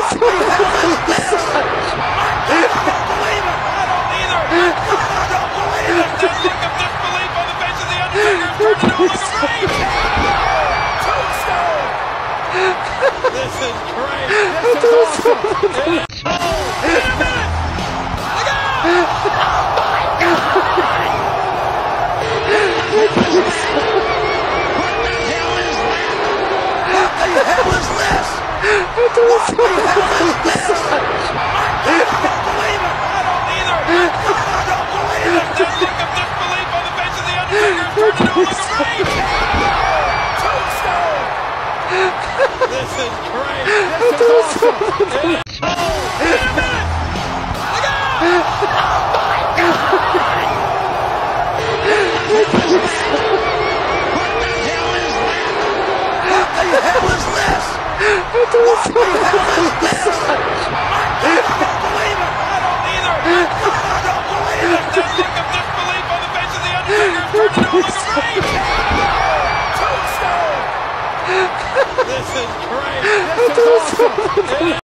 This is great. This is awesome. What the hell is that? What the hell is this? What the hell is this? I can't believe it. I don't either. I don't believe it. That look of disbelief on the face of the Undertaker turned into a look of rage. Tombstone. This is great. This is awesome. What the hell is that? What the hell is this? What the hell is this? I can't believe it. I don't either. I don't believe it. That look of disbelief on the face of the Undertaker turned into a look of rage. Tombstone. This is great. This is awesome.